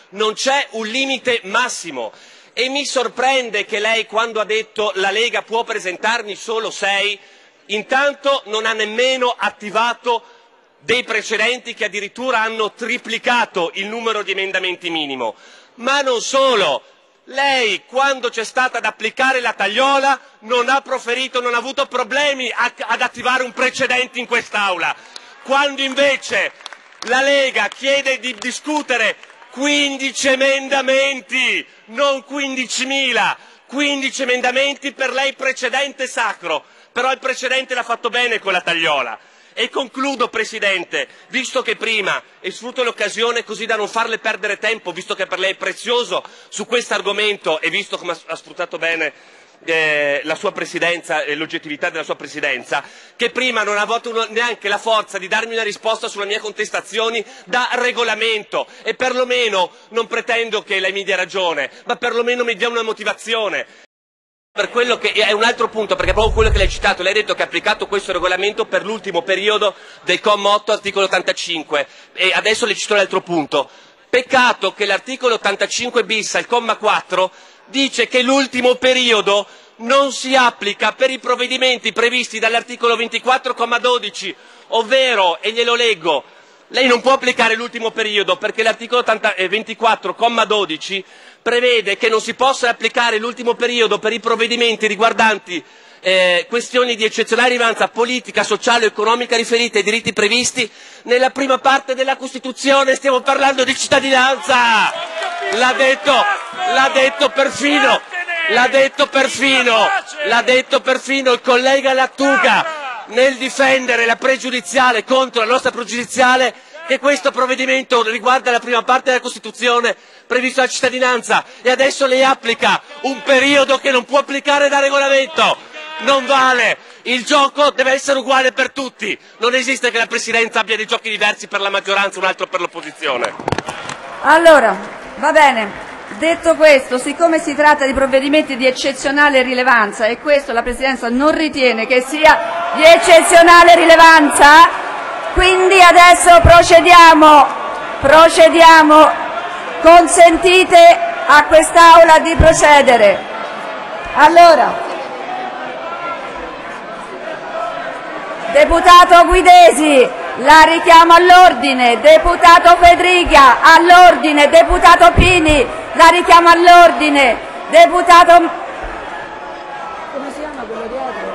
Non c'è un limite massimo e mi sorprende che lei, quando ha detto la Lega può presentarne solo 6, intanto non ha nemmeno attivato dei precedenti che addirittura hanno triplicato il numero di emendamenti minimo. Ma non solo, lei quando c'è stata ad applicare la tagliola non ha avuto problemi ad attivare un precedente in quest'Aula, quando invece la Lega chiede di discutere 15 emendamenti, non 15.000, 15 emendamenti, per lei precedente sacro, però il precedente l'ha fatto bene con la tagliola. E concludo, Presidente, visto che prima, e sfrutto l'occasione così da non farle perdere tempo, visto che per lei è prezioso su questo argomento e visto come ha sfruttato bene la sua presidenza e l'oggettività della sua presidenza, che prima non ha avuto neanche la forza di darmi una risposta sulle mie contestazioni da regolamento, e perlomeno non pretendo che lei mi dia ragione, ma perlomeno mi dia una motivazione. Per quello che è un altro punto, perché proprio quello che lei ha citato, lei ha detto che ha applicato questo regolamento per l'ultimo periodo del comma 8 articolo 85, e adesso le cito l'altro punto. Peccato che l'articolo 85 bis al comma 4 dice che l'ultimo periodo non si applica per i provvedimenti previsti dall'articolo 24,12, ovvero, e glielo leggo, lei non può applicare l'ultimo periodo perché l'articolo 24,12 prevede che non si possa applicare l'ultimo periodo per i provvedimenti riguardanti questioni di eccezionale rilevanza politica, sociale o economica riferite ai diritti previsti nella prima parte della Costituzione. Stiamo parlando di cittadinanza! L'ha detto perfino il collega Lattuga nel difendere la pregiudiziale contro la nostra pregiudiziale, che questo provvedimento riguarda la prima parte della Costituzione prevista la cittadinanza, e adesso lei applica un periodo che non può applicare da regolamento. Non vale, il gioco deve essere uguale per tutti, non esiste che la Presidenza abbia dei giochi diversi per la maggioranza e un altro per l'opposizione. Allora, va bene. Detto questo, siccome si tratta di provvedimenti di eccezionale rilevanza e questo la Presidenza non ritiene che sia di eccezionale rilevanza, quindi adesso procediamo, consentite a quest'Aula di procedere. Allora, deputato Guidesi, la richiamo all'ordine, deputato Fedriga, all'ordine, deputato Pini, la richiamo all'ordine, deputato... Come si chiama quello dietro?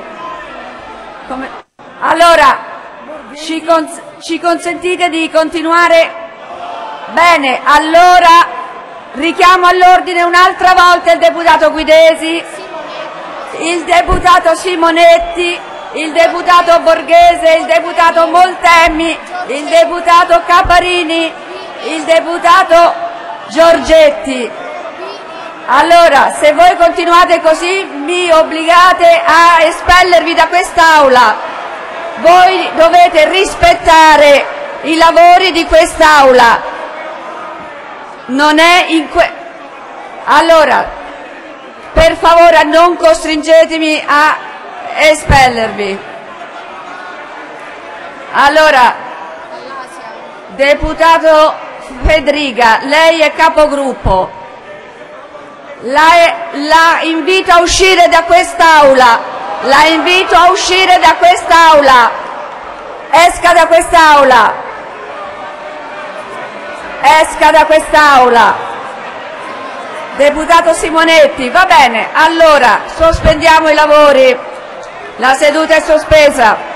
Allora, ci consentite di continuare? Bene, allora richiamo all'ordine un'altra volta il deputato Guidesi, il deputato Simonetti, il deputato Borghese, il deputato Molteni, il deputato Caparini, il deputato Giorgetti. Allora, se voi continuate così mi obbligate a espellervi da quest'Aula. Voi dovete rispettare i lavori di quest'Aula. Non è Allora, per favore non costringetemi a espellervi. Allora, deputato Fedriga, lei è capogruppo, la invito a uscire da quest'Aula, esca da quest'Aula, deputato Simonetti. Va bene, allora sospendiamo i lavori. La seduta è sospesa.